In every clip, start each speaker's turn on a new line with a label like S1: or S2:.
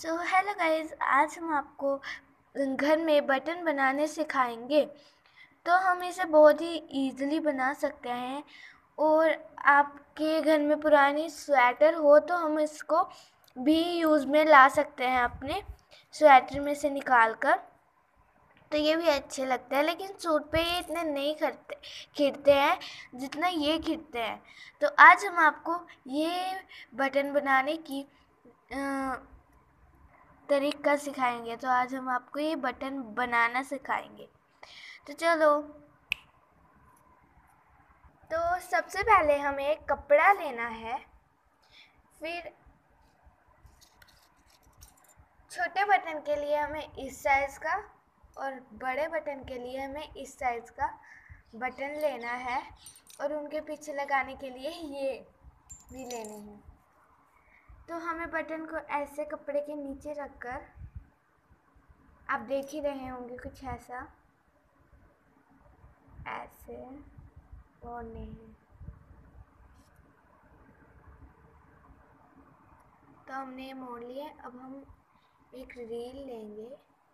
S1: So hello guys, आज हम आपको घर में बटन बनाने सिखाएंगे। तो हम इसे बहुत ही इजीली बना सकते हैं। और आपके घर में पुरानी स्वेटर हो तो हम इसको भी यूज़ में ला सकते हैं अपने स्वेटर में से निकाल कर। तो ये भी अच्छे लगते हैं, लेकिन सूट पे ये इतने नहीं खिलते हैं जितना ये खिलते हैं। तो आज हम आपको ये बटन बनाने की तरीका सिखाएंगे। तो आज हम आपको ये बटन बनाना सिखाएंगे। तो चलो। तो सबसे पहले हमें एक कपड़ा लेना है। फिर छोटे बटन के लिए हमें इस साइज़ का और बड़े बटन के लिए हमें इस साइज़ का बटन लेना है। और उनके पीछे लगाने के लिए ये भी लेने हैं। तो हमें बटन को ऐसे कपड़े के नीचे रखकर, आप देख ही रहे होंगे कुछ ऐसा, ऐसे और नहीं। तो हमने ये मोड़ लिया। अब हम एक रील लेंगे,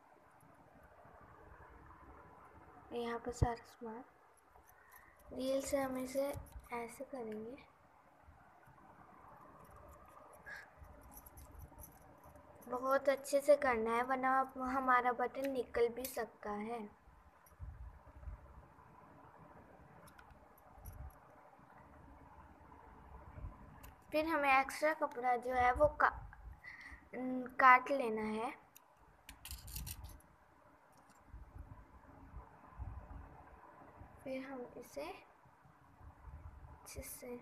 S1: यहाँ पर सारा सामान, रील से हम इसे ऐसे करेंगे। बहुत अच्छे से करना है, वरना हमारा बटन निकल भी सकता है। फिर हमें एक्स्ट्रा कपड़ा जो है वो काट लेना है। फिर हम इसे अच्छे से,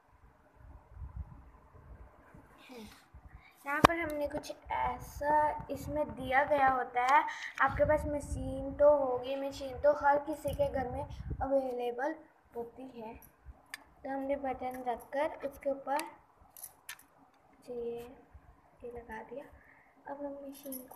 S1: यहाँ पर हमने कुछ ऐसा इसमें दिया गया होता है। आपके पास मशीन तो होगी, मशीन तो हर किसी के घर में अवेलेबल होती है। तो हमने बटन रखकर उसके ऊपर ये लगा दिया। अब हम मशीन को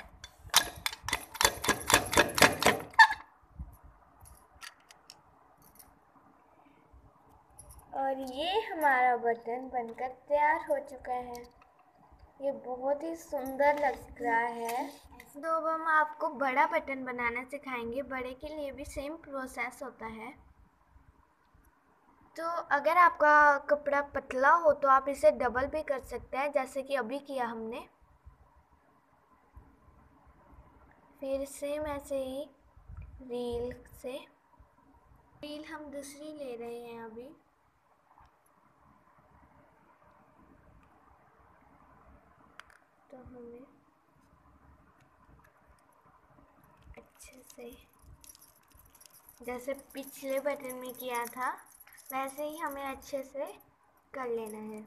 S1: और ये हमारा बटन बनकर तैयार हो चुका है। ये बहुत ही सुंदर लग रहा है। तो अब हम आपको बड़ा बटन बनाना सिखाएंगे। बड़े के लिए भी सेम प्रोसेस होता है। तो अगर आपका कपड़ा पतला हो तो आप इसे डबल भी कर सकते हैं, जैसे कि अभी किया हमने। फिर सेम ऐसे ही रील हम दूसरी ले रहे हैं अभी। तो हमें अच्छे से, जैसे पिछले बटन में किया था वैसे ही हमें अच्छे से कर लेना है।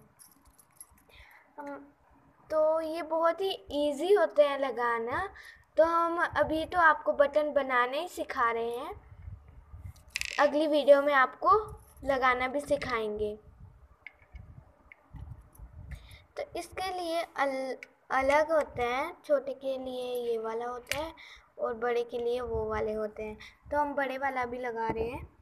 S1: तो ये बहुत ही इजी होते हैं लगाना। तो हम अभी तो आपको बटन बनाने ही सिखा रहे हैं, अगली वीडियो में आपको लगाना भी सिखाएंगे। तो इसके लिए अलग होते हैं। छोटे के लिए ये वाला होता है और बड़े के लिए वो वाले होते हैं। तो हम बड़े वाला भी लगा रहे हैं।